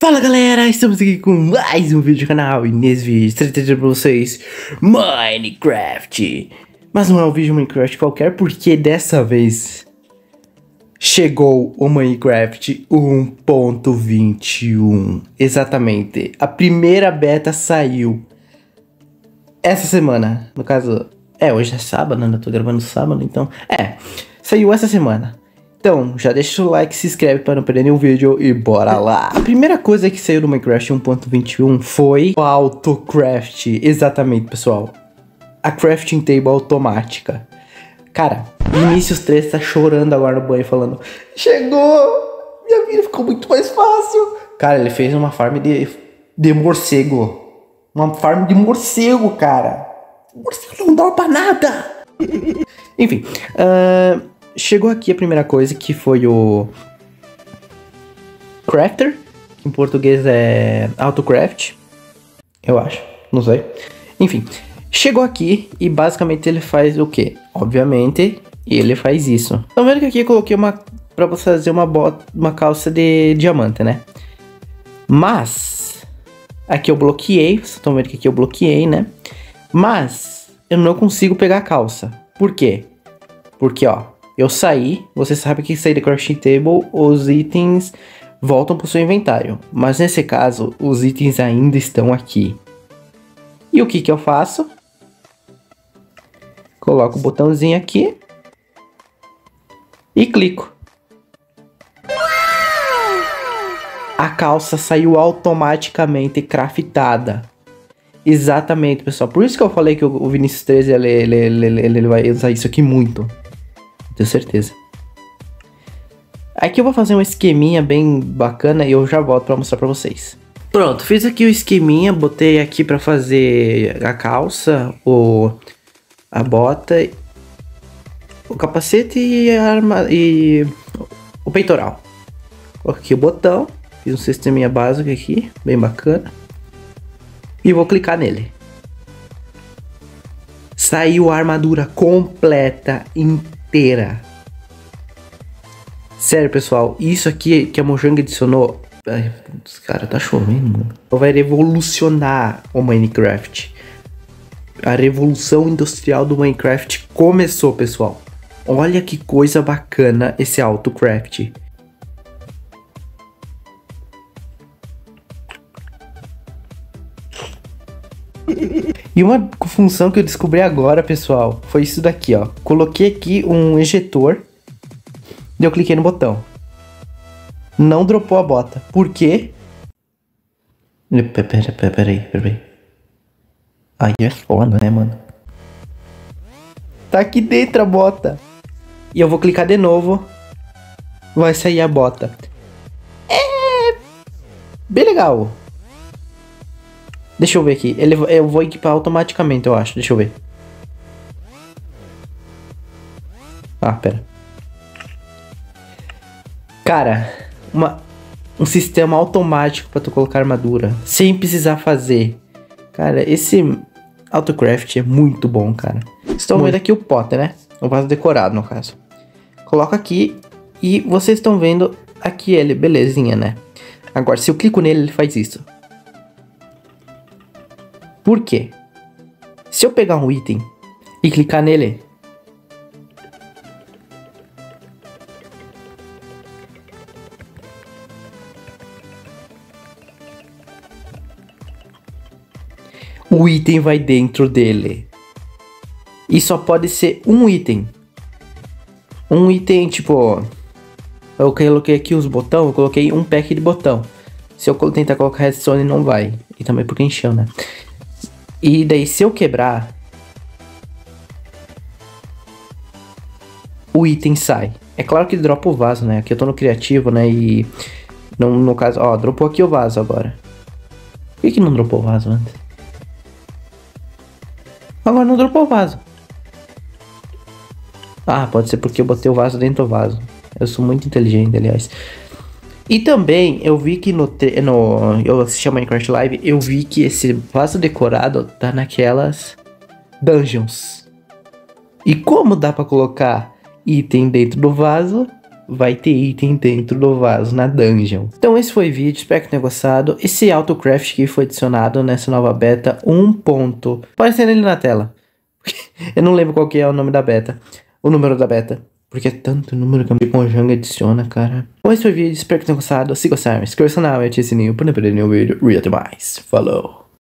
Fala galera, estamos aqui com mais um vídeo do canal e nesse vídeo estarei trazendo pra vocês Minecraft. Mas não é um vídeo de Minecraft qualquer, porque dessa vez chegou o Minecraft 1.21. Exatamente, a primeira beta saiu essa semana. No caso, hoje é sábado, né? Eu tô gravando sábado, então saiu essa semana. Então, já deixa o like, se inscreve para não perder nenhum vídeo e bora lá! A primeira coisa que saiu do Minecraft 1.21 foi o AutoCraft. Exatamente, pessoal. A crafting table automática. Cara, Vinícius 3 tá chorando agora no banho, falando: chegou! Minha vida ficou muito mais fácil! Cara, ele fez uma farm de morcego. Uma farm de morcego, cara! Morcego não dá pra nada! Enfim, chegou aqui a primeira coisa, que foi o Crafter, que em português é AutoCraft, eu acho, não sei. Enfim, chegou aqui e basicamente ele faz o quê? Obviamente, ele faz isso. Estão vendo que aqui eu coloquei pra você fazer uma calça de diamante, né? Mas, aqui eu bloqueei, vocês estão vendo que aqui eu bloqueei, né? Mas, eu não consigo pegar a calça. Por quê? Porque, ó, eu saí, você sabe que sair da crafting table, os itens voltam para o seu inventário. Mas nesse caso, os itens ainda estão aqui. E o que que eu faço? Coloco o botãozinho aqui e clico. A calça saiu automaticamente craftada. Exatamente, pessoal. Por isso que eu falei que o Vinícius 13 ele vai usar isso aqui muito. Tenho certeza. Aqui eu vou fazer um esqueminha bem bacana e eu já volto pra mostrar pra vocês. Pronto, fiz aqui o esqueminha, botei aqui pra fazer a calça, a bota, o capacete e a arma e o peitoral. Coloquei aqui o botão, fiz um sisteminha básico aqui, bem bacana. E vou clicar nele. Saiu a armadura completa, inteira. Sério, pessoal, isso aqui que a Mojang adicionou, cara, tá chovendo, mano. Vai revolucionar o Minecraft. A revolução industrial do Minecraft começou, pessoal. Olha que coisa bacana esse AutoCraft. E uma função que eu descobri agora, pessoal, foi isso daqui, ó. Coloquei aqui um ejetor. E eu cliquei no botão. Não dropou a bota. Por quê? Peraí. Aí é foda, né, mano? Tá aqui dentro a bota. E eu vou clicar de novo. Vai sair a bota. É bem legal. Deixa eu ver aqui. Eu vou equipar automaticamente, eu acho. Deixa eu ver. Ah, pera. Cara, um sistema automático pra tu colocar armadura. Sem precisar fazer. Cara, esse AutoCraft é muito bom, cara. Estão vendo aqui o pote, né? O vaso decorado, no caso. Coloca aqui e vocês estão vendo aqui ele, belezinha, né? Agora, se eu clico nele, ele faz isso. Por quê? Se eu pegar um item e clicar nele, o item vai dentro dele. E só pode ser um item. Um item, tipo, eu coloquei aqui os botões, eu coloquei um pack de botão. Se eu tentar colocar redstone, não vai. E também porque encheu, né? E daí, se eu quebrar, o item sai. É claro que dropa o vaso, né? Aqui eu tô no criativo, né? E no caso, ó, dropou aqui o vaso agora. Por que não dropou o vaso antes? Agora não dropou o vaso. Ah, pode ser porque eu botei o vaso dentro do vaso. Eu sou muito inteligente, aliás. E também eu vi que eu assisti a Minecraft Live, eu vi que esse vaso decorado tá naquelas dungeons. E como dá pra colocar item dentro do vaso, vai ter item dentro do vaso na dungeon. Então esse foi o vídeo, espero que tenha gostado. Esse autocraft que foi adicionado nessa nova beta 1. Aparecendo ali na tela. Eu não lembro qual que é o nome da beta. O número da beta. Porque é tanto número que a Mojang adiciona, cara. Bom, esse foi o vídeo, espero que tenha gostado. Se gostaram, inscreva-se no canal e ative o sininho para não perder nenhum vídeo. E até mais. Falou!